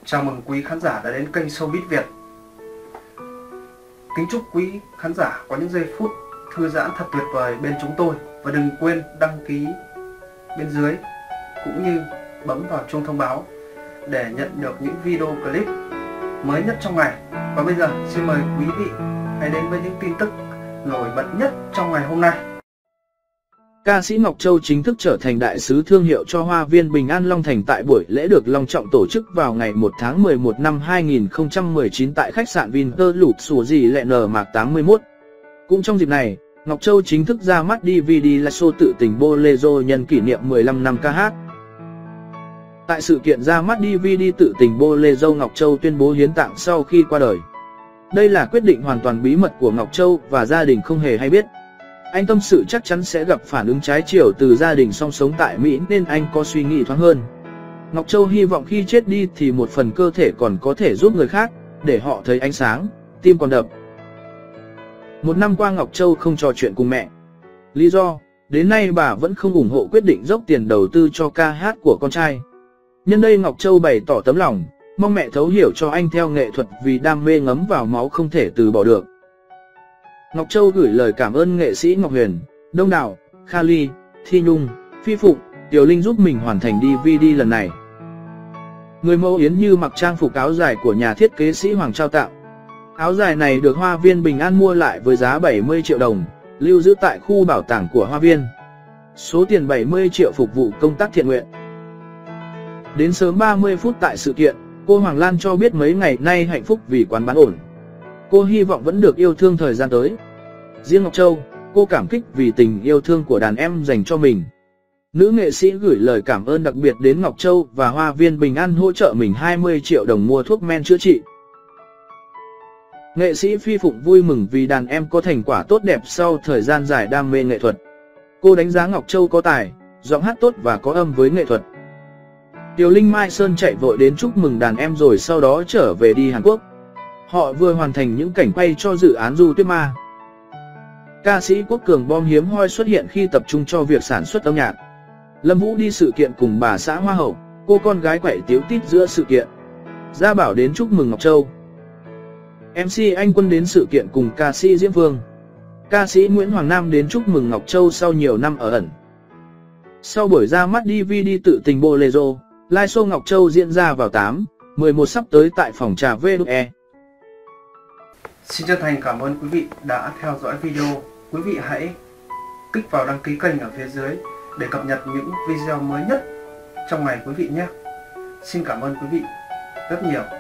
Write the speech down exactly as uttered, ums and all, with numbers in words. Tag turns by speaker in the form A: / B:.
A: Chào mừng quý khán giả đã đến kênh Showbiz Việt. Kính chúc quý khán giả có những giây phút thư giãn thật tuyệt vời bên chúng tôi. Và đừng quên đăng ký bên dưới cũng như bấm vào chuông thông báo để nhận được những video clip mới nhất trong ngày. Và bây giờ xin mời quý vị hãy đến với những tin tức nổi bật nhất trong ngày hôm nay.
B: Ca sĩ Ngọc Châu chính thức trở thành đại sứ thương hiệu cho Hoa viên Bình An Long Thành tại buổi lễ được long trọng tổ chức vào ngày một tháng mười một năm hai nghìn không trăm mười chín tại khách sạn Vinpearl Lụt Sủa Dì Lệ Nở Mạc tám mươi mốt. Cũng trong dịp này, Ngọc Châu chính thức ra mắt đê vê đê live show tự tình Bolero nhân kỷ niệm mười lăm năm ca hát. Tại sự kiện ra mắt đê vê đê tự tình Bolero, Ngọc Châu tuyên bố hiến tạng sau khi qua đời. Đây là quyết định hoàn toàn bí mật của Ngọc Châu và gia đình không hề hay biết. Anh tâm sự chắc chắn sẽ gặp phản ứng trái chiều từ gia đình song sống tại Mỹ nên anh có suy nghĩ thoáng hơn. Ngọc Châu hy vọng khi chết đi thì một phần cơ thể còn có thể giúp người khác, để họ thấy ánh sáng, tim còn đập. Một năm qua Ngọc Châu không trò chuyện cùng mẹ. Lý do, đến nay bà vẫn không ủng hộ quyết định dốc tiền đầu tư cho ca hát của con trai. Nhân đây Ngọc Châu bày tỏ tấm lòng, mong mẹ thấu hiểu cho anh theo nghệ thuật vì đam mê ngấm vào máu không thể từ bỏ được. Ngọc Châu gửi lời cảm ơn nghệ sĩ Ngọc Huyền, Đông Đảo, Kha Ly, Thi Nhung, Phi Phụng, Tiểu Linh giúp mình hoàn thành đê vê đê lần này. Người mẫu Yến Như mặc trang phục áo dài của nhà thiết kế sĩ Hoàng trao tặng. Áo dài này được Hoa viên Bình An mua lại với giá bảy mươi triệu đồng, lưu giữ tại khu bảo tàng của Hoa viên. Số tiền bảy mươi triệu phục vụ công tác thiện nguyện. Đến sớm ba mươi phút tại sự kiện, cô Hoàng Lan cho biết mấy ngày nay hạnh phúc vì quán bán ổn. Cô hy vọng vẫn được yêu thương thời gian tới. Riêng Ngọc Châu, cô cảm kích vì tình yêu thương của đàn em dành cho mình. Nữ nghệ sĩ gửi lời cảm ơn đặc biệt đến Ngọc Châu và Hoa viên Bình An hỗ trợ mình hai mươi triệu đồng mua thuốc men chữa trị. Nghệ sĩ Phi Phụng vui mừng vì đàn em có thành quả tốt đẹp sau thời gian dài đam mê nghệ thuật. Cô đánh giá Ngọc Châu có tài, giọng hát tốt và có âm với nghệ thuật. Tiểu Linh Mai Sơn chạy vội đến chúc mừng đàn em rồi sau đó trở về đi Hàn Quốc. Họ vừa hoàn thành những cảnh quay cho dự án Du Tuyết Ma. Ca sĩ Quốc Cường bom hiếm hoi xuất hiện khi tập trung cho việc sản xuất âm nhạc. Lâm Vũ đi sự kiện cùng bà xã Hoa hậu, cô con gái quậy tíu tít giữa sự kiện. Gia Bảo đến chúc mừng Ngọc Châu. em xê Anh Quân đến sự kiện cùng ca sĩ Diễm Phương. Ca sĩ Nguyễn Hoàng Nam đến chúc mừng Ngọc Châu sau nhiều năm ở ẩn. Sau buổi ra mắt đê vê đê tự tình Bolero, live show Ngọc Châu diễn ra vào tám, mười một sắp tới tại phòng trà vê đê e.
A: Xin chân thành cảm ơn quý vị đã theo dõi video. Quý vị hãy kích vào đăng ký kênh ở phía dưới để cập nhật những video mới nhất trong ngày quý vị nhé. Xin cảm ơn quý vị rất nhiều.